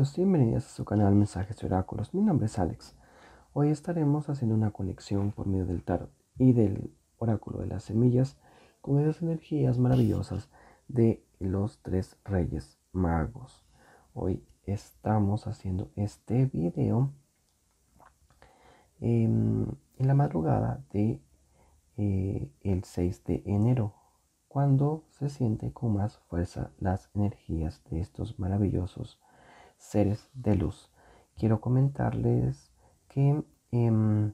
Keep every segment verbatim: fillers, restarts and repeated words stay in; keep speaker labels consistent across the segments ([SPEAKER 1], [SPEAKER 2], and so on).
[SPEAKER 1] Bienvenidos y bienvenidas a su canal Mensajes y Oráculos. Mi nombre es Alex. Hoy estaremos haciendo una conexión por medio del tarot y del oráculo de las semillas con esas energías maravillosas de los tres reyes magos. Hoy estamos haciendo este video eh, en la madrugada de eh, el seis de enero, cuando se siente con más fuerza las energías de estos maravillosos seres de luz. Quiero comentarles que eh,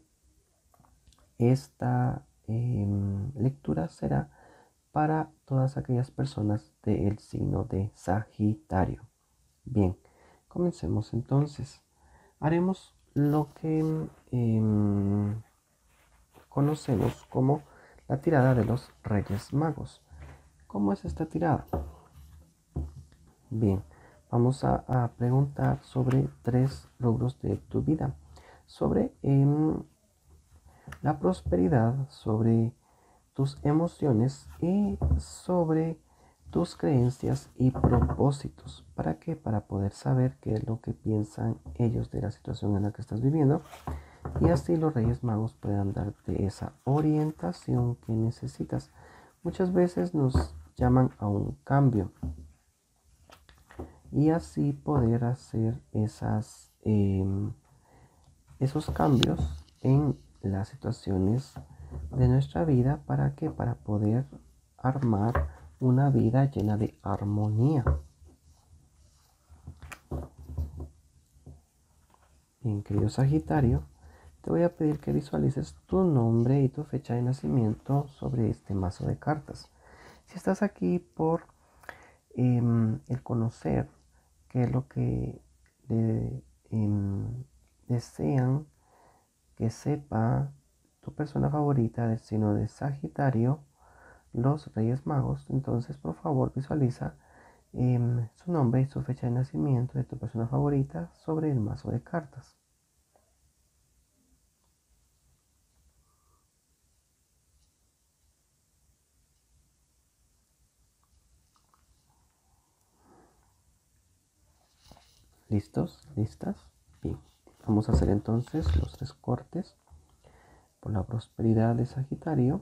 [SPEAKER 1] esta eh, lectura será para todas aquellas personas del signo de Sagitario. Bien, comencemos entonces. Haremos lo que eh, conocemos como la tirada de los Reyes Magos. ¿Cómo es esta tirada? Bien, vamos a, a preguntar sobre tres rubros de tu vida, sobre eh, la prosperidad, sobre tus emociones y sobre tus creencias y propósitos. ¿Para qué? Para poder saber qué es lo que piensan ellos de la situación en la que estás viviendo, y así los Reyes Magos puedan darte esa orientación que necesitas. Muchas veces nos llaman a un cambio y así poder hacer esas, eh, esos cambios en las situaciones de nuestra vida. ¿Para qué? Para poder armar una vida llena de armonía. Bien, querido Sagitario, te voy a pedir que visualices tu nombre y tu fecha de nacimiento sobre este mazo de cartas. Si estás aquí por eh, el conocer qué es lo que le, eh, desean que sepa tu persona favorita del signo de Sagitario, los Reyes Magos, entonces por favor visualiza eh, su nombre y su fecha de nacimiento de tu persona favorita sobre el mazo de cartas. ¿Listos? ¿Listas? Bien, vamos a hacer entonces los tres cortes por la prosperidad de Sagitario,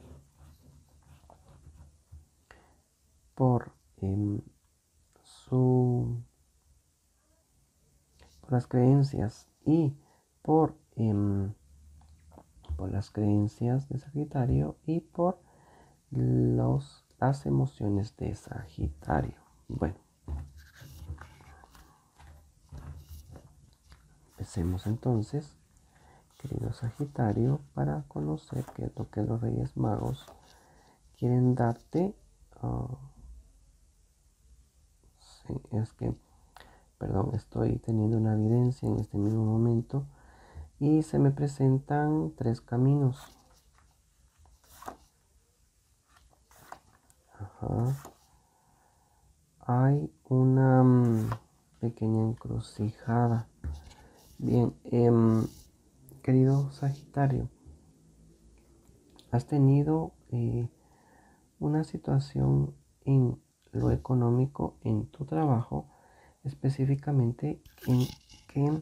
[SPEAKER 1] por eh, su por las creencias y por eh, por las creencias de Sagitario y por los, las emociones de Sagitario. Bueno, empecemos entonces, querido Sagitario, para conocer qué es lo que los Reyes Magos quieren darte. Uh, sí, es que, perdón, estoy teniendo una evidencia en este mismo momento y se me presentan tres caminos. Ajá. Hay una um, pequeña encrucijada. Bien, eh, querido Sagitario, has tenido eh, una situación en lo económico en tu trabajo, específicamente en que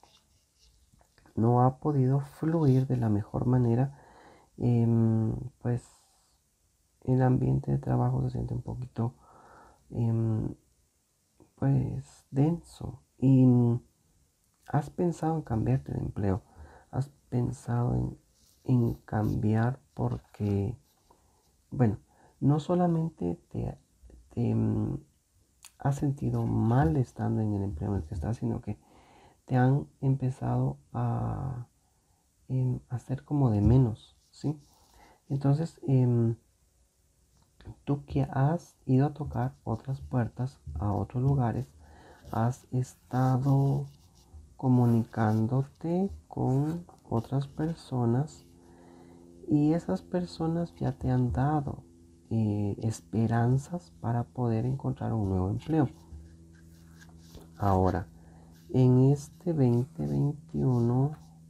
[SPEAKER 1] no ha podido fluir de la mejor manera. Eh, pues el ambiente de trabajo se siente un poquito eh, pues denso, y has pensado en cambiarte de empleo, has pensado en, en cambiar porque, bueno, no solamente te, te mm, has sentido mal estando en el empleo en el que estás, sino que te han empezado a em, hacer como de menos, ¿sí? Entonces, em, tú que has ido a tocar otras puertas a otros lugares, has estado comunicándote con otras personas y esas personas ya te han dado eh, esperanzas para poder encontrar un nuevo empleo. Ahora, en este veinte veintiuno,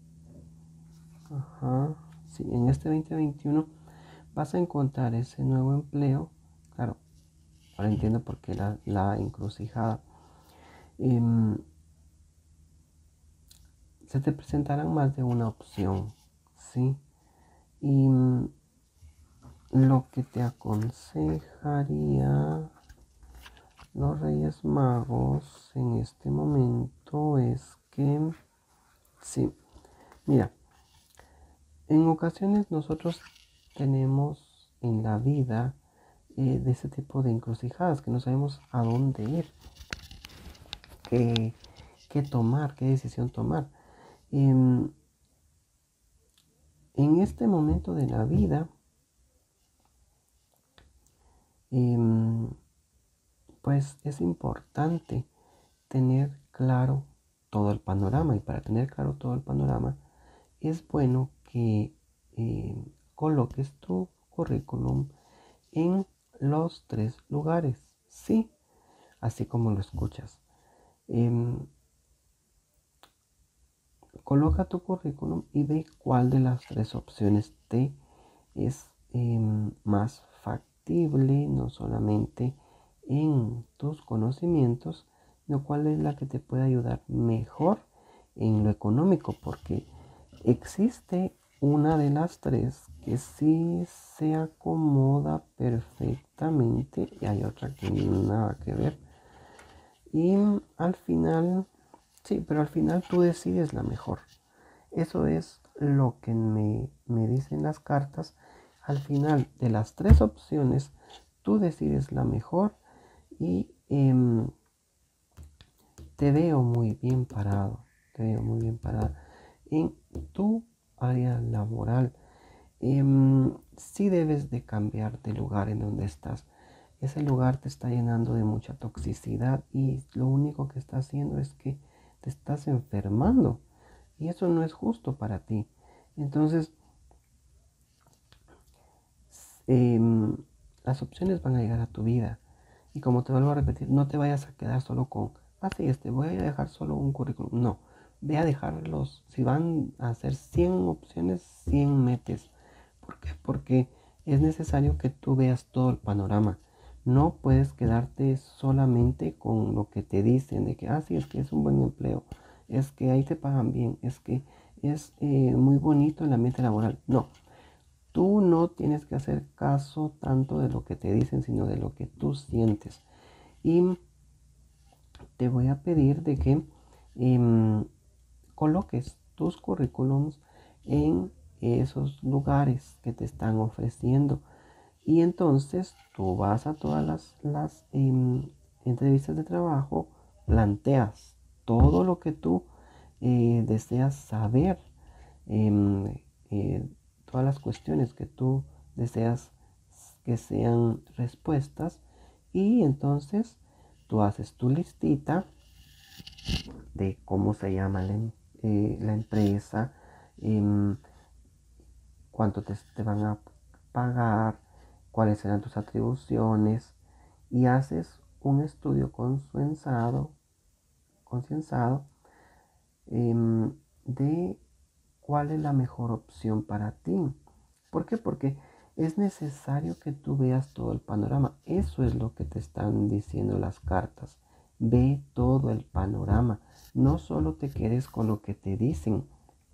[SPEAKER 1] ajá, sí, en este veinte veintiuno vas a encontrar ese nuevo empleo. Claro, ahora entiendo por qué la, la encrucijada. Eh, se te presentarán más de una opción, ¿sí? Y mm, lo que te aconsejaría los Reyes Magos en este momento es que, sí, mira, en ocasiones nosotros tenemos en la vida eh, de ese tipo de encrucijadas que no sabemos a dónde ir, qué, qué tomar, qué decisión tomar. Em, en este momento de la vida, em, pues es importante tener claro todo el panorama, y para tener claro todo el panorama es bueno que eh, coloques tu currículum en los tres lugares, sí, así como lo escuchas. Em, coloca tu currículum y ve cuál de las tres opciones te es em, más factible, no solamente en tus conocimientos, sino cuál es la que te puede ayudar mejor en lo económico, porque existe una de las tres que sí se acomoda perfectamente y hay otra que nada que ver. Y al final, sí, pero al final tú decides la mejor. Eso es lo que me, me dicen las cartas. Al final de las tres opciones, tú decides la mejor y em, te veo muy bien parado. Te veo muy bien parado en tu área laboral. Em, sí debes de cambiar de lugar en donde estás. Ese lugar te está llenando de mucha toxicidad y lo único que está haciendo es que te estás enfermando. Y eso no es justo para ti. Entonces, em, las opciones van a llegar a tu vida. Y como te vuelvo a repetir, no te vayas a quedar solo con, ah, sí, este, voy a dejar solo un currículum. No, ve a dejarlos. Si van a hacer cien opciones, cien metes. ¿Por qué? Porque es necesario que tú veas todo el panorama. No puedes quedarte solamente con lo que te dicen de que, ah, sí, es que es un buen empleo, es que ahí te pagan bien, es que es eh, muy bonito el ambiente laboral. No, tú no tienes que hacer caso tanto de lo que te dicen, sino de lo que tú sientes. Y te voy a pedir de que em, coloques tus currículums en esos lugares que te están ofreciendo. Y entonces tú vas a todas las, las em, entrevistas de trabajo, planteas todo lo que tú eh, deseas saber, em, eh, todas las cuestiones que tú deseas que sean respuestas, y entonces tú haces tu listita de cómo se llama la, em- eh, la empresa, em, cuánto te, te van a pagar, cuáles serán tus atribuciones, y haces un estudio consensado, consensado em, de cuál es la mejor opción para ti. ¿Por qué? Porque es necesario que tú veas todo el panorama. Eso es lo que te están diciendo las cartas. Ve todo el panorama. No solo te quedes con lo que te dicen,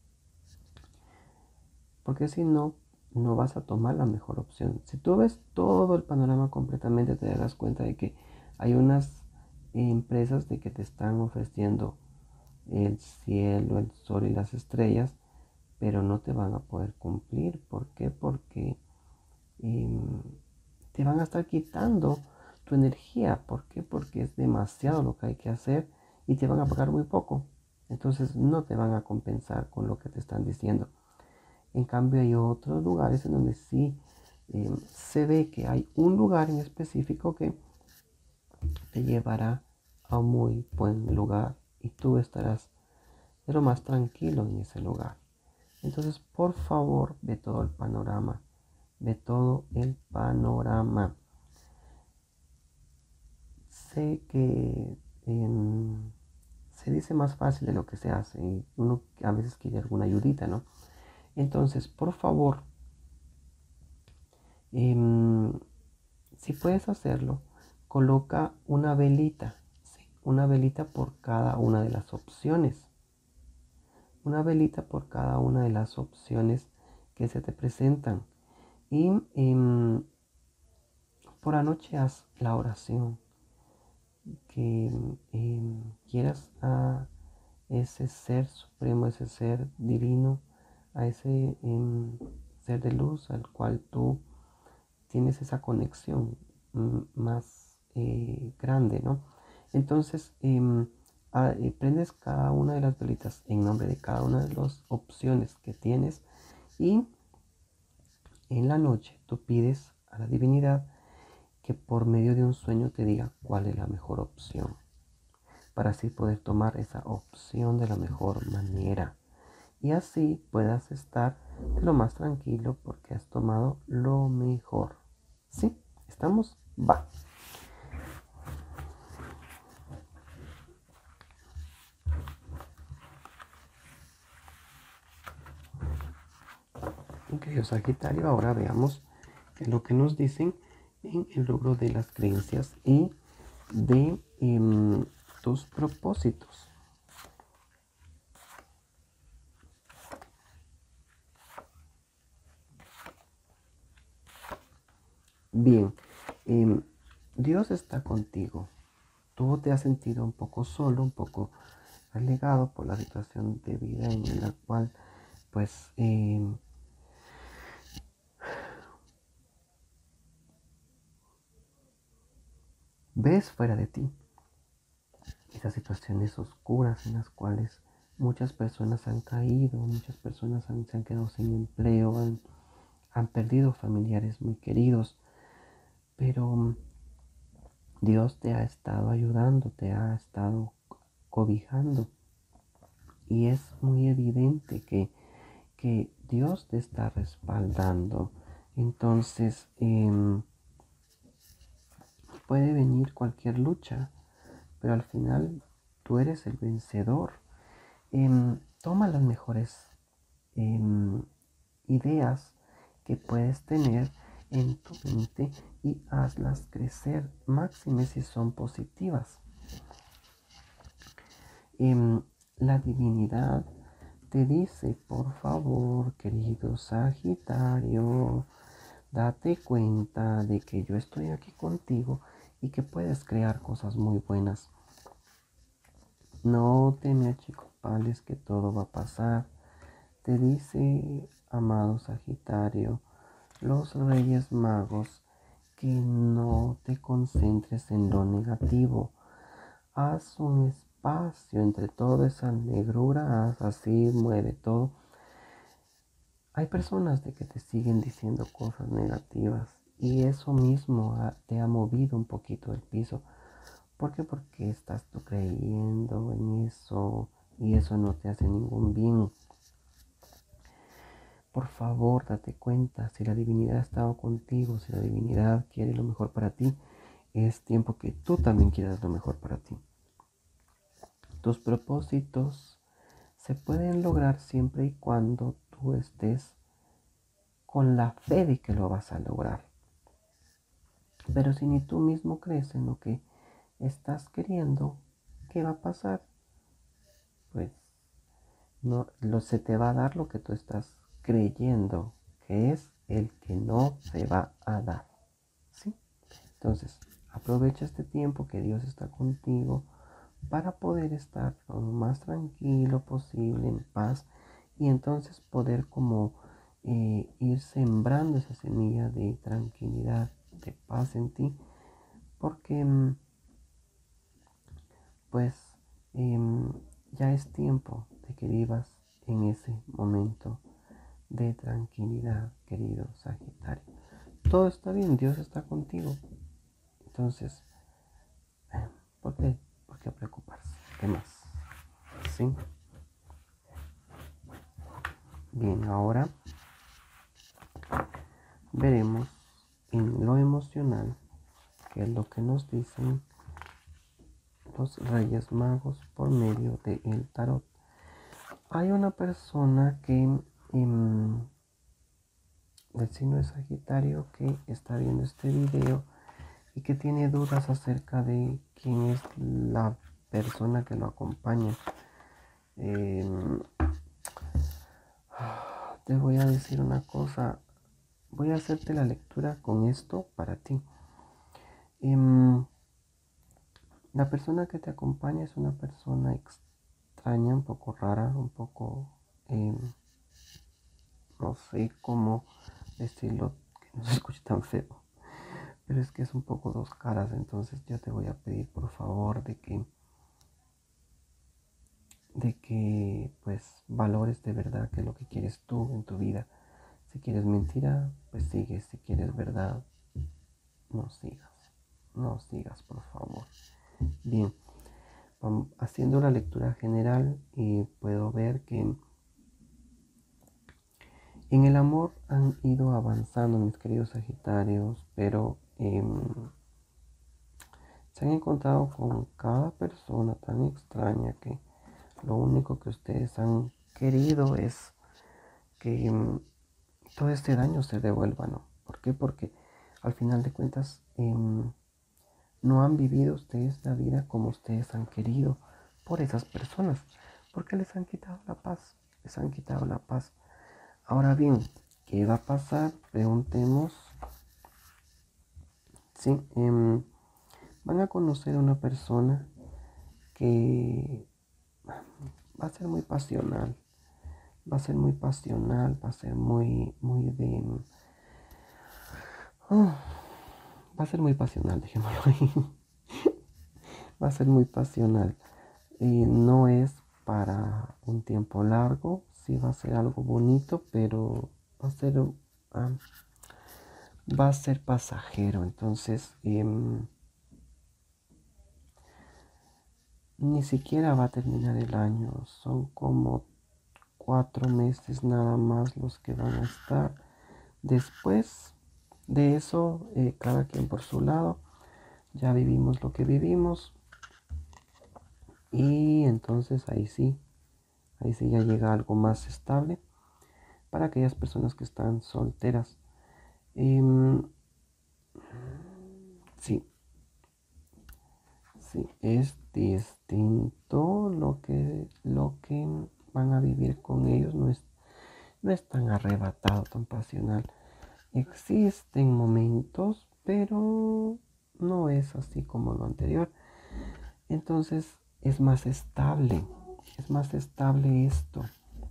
[SPEAKER 1] porque si no, no vas a tomar la mejor opción. Si tú ves todo el panorama completamente, te darás cuenta de que hay unas empresas de que te están ofreciendo el cielo, el sol y las estrellas, pero no te van a poder cumplir. ¿Por qué? Porque eh, te van a estar quitando tu energía. ¿Por qué? Porque es demasiado lo que hay que hacer y te van a pagar muy poco. Entonces no te van a compensar con lo que te están diciendo. En cambio hay otros lugares en donde sí eh, se ve que hay un lugar en específico que te llevará a un muy buen lugar y tú estarás de lo más tranquilo en ese lugar. Entonces, por favor, ve todo el panorama. Ve todo el panorama. Sé que eh, se dice más fácil de lo que se hace y uno a veces quiere alguna ayudita, ¿no? Entonces, por favor, eh, si puedes hacerlo, coloca una velita, ¿sí? Una velita por cada una de las opciones. una velita por cada una de las opciones que se te presentan. Y em, por anoche haz la oración que em, quieras a ese ser supremo, ese ser divino, a ese em, ser de luz al cual tú tienes esa conexión mm, más eh, grande, ¿no? Entonces, em, a- eh, prendes cada una de las velitas en nombre de cada una de las opciones que tienes y en la noche tú pides a la divinidad que por medio de un sueño te diga cuál es la mejor opción, para así poder tomar esa opción de la mejor manera y así puedas estar de lo más tranquilo porque has tomado lo mejor. ¿Sí? ¿Estamos? Va. Querido Sagitario, ahora veamos lo que nos dicen en el rubro de las creencias y de em, tus propósitos. Bien, em, Dios está contigo. Tú te has sentido un poco solo, un poco relegado por la situación de vida en la cual pues em, ves fuera de ti esas situaciones oscuras en las cuales muchas personas han caído, muchas personas han, se han quedado sin empleo, han, han perdido familiares muy queridos, pero Dios te ha estado ayudando, te ha estado cobijando y es muy evidente que, que Dios te está respaldando. Entonces eh, puede venir cualquier lucha, pero al final tú eres el vencedor. Eh, toma las mejores eh, ideas que puedes tener en tu mente y hazlas crecer, máxime si son positivas. Eh, la divinidad te dice, por favor, querido Sagitario, date cuenta de que yo estoy aquí contigo y que puedes crear cosas muy buenas. No te me achicopales que todo va a pasar. Te dice, amado Sagitario, los Reyes Magos, que no te concentres en lo negativo. Haz un espacio entre toda esa negrura, haz así, mueve todo. Hay personas de que te siguen diciendo cosas negativas y eso mismo ha, te ha movido un poquito el piso. ¿Por qué? Porque estás tú creyendo en eso y eso no te hace ningún bien. Por favor, date cuenta, si la divinidad ha estado contigo, si la divinidad quiere lo mejor para ti, es tiempo que tú también quieras lo mejor para ti. Tus propósitos se pueden lograr siempre y cuando tú estés con la fe de que lo vas a lograr. Pero si ni tú mismo crees en lo que estás queriendo, ¿qué va a pasar? Pues no lo, se te va a dar lo que tú estás creyendo, que es el que no se va a dar. ¿Sí? Entonces, aprovecha este tiempo que Dios está contigo para poder estar lo más tranquilo posible, en paz, y entonces poder como eh, ir sembrando esa semilla de tranquilidad, de paz en ti, porque mm, pues em, ya es tiempo de que vivas en ese momento de tranquilidad, querido Sagitario. Todo está bien, Dios está contigo. Entonces, ¿por qué? ¿Por qué preocuparse? ¿Qué más? ¿Sí? Bien, ahora veremos en lo emocional qué es lo que nos dicen los Reyes Magos por medio del tarot. Hay una persona que em, del signo de Sagitario que está viendo este video y que tiene dudas acerca de quién es la persona que lo acompaña. Eh, te voy a decir una cosa. Voy a hacerte la lectura con esto para ti. Um, la persona que te acompaña es una persona extraña, un poco rara, un poco, eh, no sé cómo decirlo, que no se escuche tan feo. Pero es que es un poco dos caras, entonces yo te voy a pedir por favor de que de que pues valores de verdad qué es lo que quieres tú en tu vida. Si quieres mentira, pues sigue. Si quieres verdad, no sigas. No sigas, por favor. Bien, vamos haciendo la lectura general y puedo ver que en el amor han ido avanzando mis queridos Sagitarios, pero eh, se han encontrado con cada persona tan extraña que lo único que ustedes han querido es que um, todo este daño se devuelva, ¿no? ¿Por qué? Porque al final de cuentas eh, no han vivido ustedes la vida como ustedes han querido por esas personas, porque les han quitado la paz, les han quitado la paz. Ahora bien, ¿qué va a pasar? Preguntemos. Sí, eh, van a conocer a una persona que va a ser muy pasional, va a ser muy pasional, va a ser muy, muy de... Oh, va a ser muy pasional, dejémoslo ahí. Va a ser muy pasional. Y no es para un tiempo largo, sí va a ser algo bonito, pero va a ser, ah, va a ser pasajero. Entonces, eh, ni siquiera va a terminar el año. Son como cuatro meses nada más los que van a estar. Después de eso, eh, cada quien por su lado. Ya vivimos lo que vivimos. Y entonces ahí sí, ahí sí ya llega algo más estable para aquellas personas que están solteras. Eh, sí, sí, es distinto lo que, lo que van a vivir con ellos. No es, no es tan arrebatado, tan pasional. Existen momentos, pero no es así como lo anterior. Entonces es más estable, es más estable esto.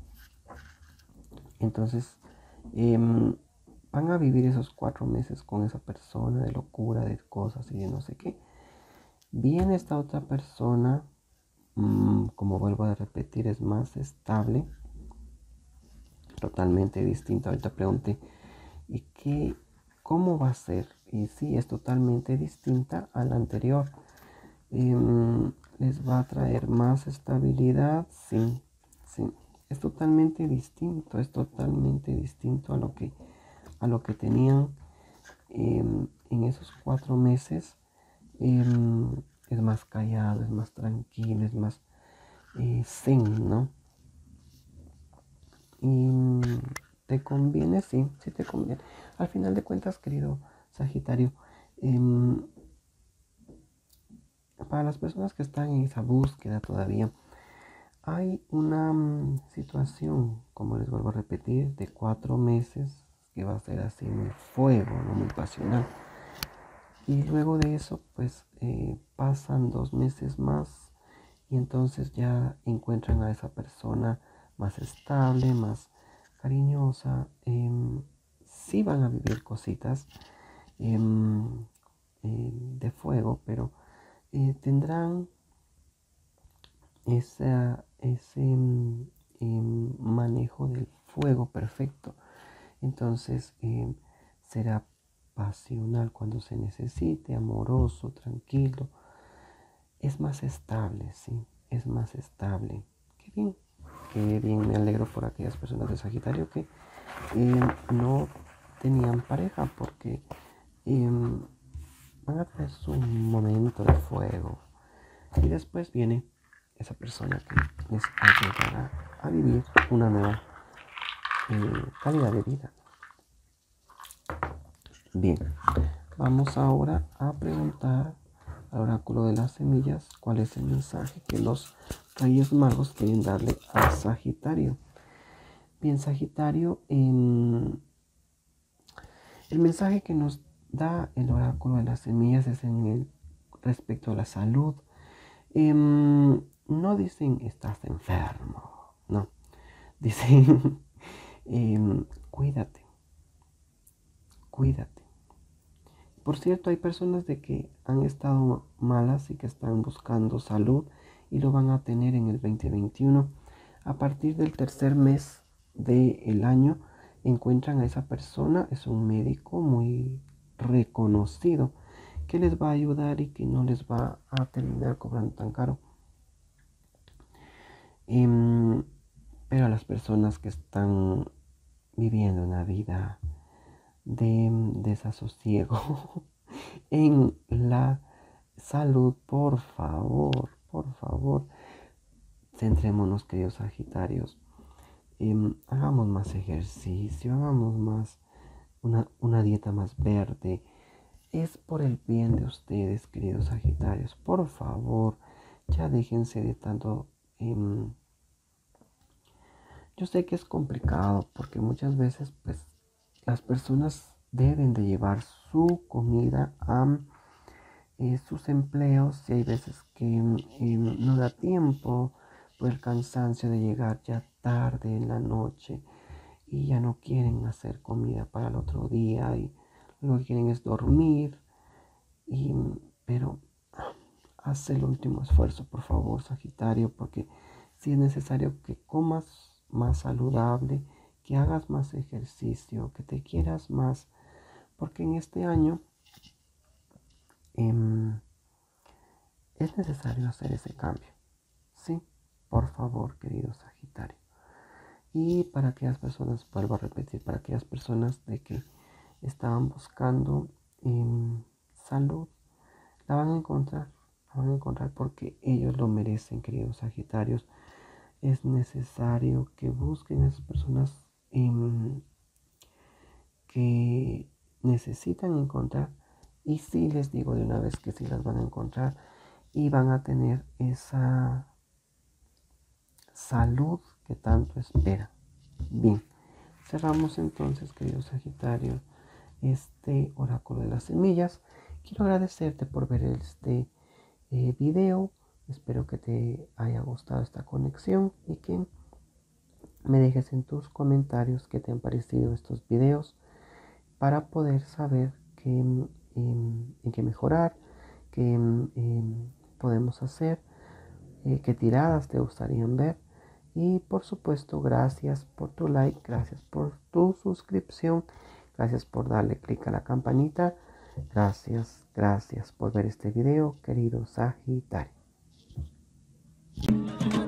[SPEAKER 1] Entonces eh, van a vivir esos cuatro meses con esa persona de locura, de cosas y de no sé qué. Viene esta otra persona, mmm, como vuelvo a repetir, es más estable, totalmente distinta. Ahorita pregunté, ¿y qué? ¿Cómo va a ser? Y sí, es totalmente distinta a la anterior. Eh, les va a traer más estabilidad, sí, sí. Es totalmente distinto, es totalmente distinto a lo que, a lo que tenían eh, en esos cuatro meses. Eh, es más callado, es más tranquilo, es más eh, zen, ¿no? Y te conviene, sí, sí te conviene. Al final de cuentas, querido Sagitario, eh, para las personas que están en esa búsqueda todavía, hay una um, situación, como les vuelvo a repetir, de cuatro meses que va a ser así muy fuego, ¿no? Muy pasional. Y luego de eso, pues eh, pasan dos meses más y entonces ya encuentran a esa persona más estable, más cariñosa. Eh, sí van a vivir cositas eh, eh, de fuego, pero eh, tendrán esa, ese eh, manejo del fuego perfecto. Entonces eh, será pasional cuando se necesite, amoroso, tranquilo. Es más estable, sí, es más estable. Qué bien, qué bien, me alegro por aquellas personas de Sagitario que eh, no tenían pareja porque eh, van a tener su momento de fuego. Y después viene esa persona que les ayudará a vivir una nueva eh, calidad de vida. Bien, vamos ahora a preguntar al oráculo de las semillas cuál es el mensaje que los Reyes Magos quieren darle a Sagitario. Bien, Sagitario, em, el mensaje que nos da el oráculo de las semillas es en el respecto a la salud. Em, no dicen estás enfermo, no. Dicen em, cuídate, cuídate. Por cierto, hay personas de que han estado malas y que están buscando salud y lo van a tener en el veinte veintiuno. A partir del tercer mes del año encuentran a esa persona, es un médico muy reconocido que les va a ayudar y que no les va a terminar cobrando tan caro. Em, pero a las personas que están viviendo una vida de desasosiego en la salud, por favor, por favor, centrémonos, queridos Sagitarios. Eh, hagamos más ejercicio, hagamos más una, una dieta más verde. Es por el bien de ustedes, queridos Sagitarios. Por favor, ya déjense de tanto. Eh, yo sé que es complicado porque muchas veces, pues, las personas deben de llevar su comida a eh, sus empleos y hay veces que eh, no da tiempo por el cansancio de llegar ya tarde en la noche y ya no quieren hacer comida para el otro día y lo que quieren es dormir. Y, pero haz el último esfuerzo, por favor, Sagitario, porque si es necesario que comas más saludable, que hagas más ejercicio, que te quieras más, porque en este año eh, es necesario hacer ese cambio. Sí, por favor, querido Sagitario. Y para aquellas personas, vuelvo a repetir, para aquellas personas de que estaban buscando eh, salud, la van a encontrar, la van a encontrar porque ellos lo merecen, queridos Sagitarios. Es necesario que busquen a esas personas eh, que necesitan encontrar. Y sí les digo de una vez que sí las van a encontrar y van a tener esa salud que tanto espera. Bien, cerramos entonces, querido Sagitario, este oráculo de las semillas. Quiero agradecerte por ver este eh, video. Espero que te haya gustado esta conexión y que me dejes en tus comentarios qué te han parecido estos videos para poder saber qué, em, en qué mejorar, qué em, podemos hacer, eh, qué tiradas te gustarían ver. Y por supuesto, gracias por tu like, gracias por tu suscripción, gracias por darle clic a la campanita, gracias, gracias por ver este video, querido Sagitario.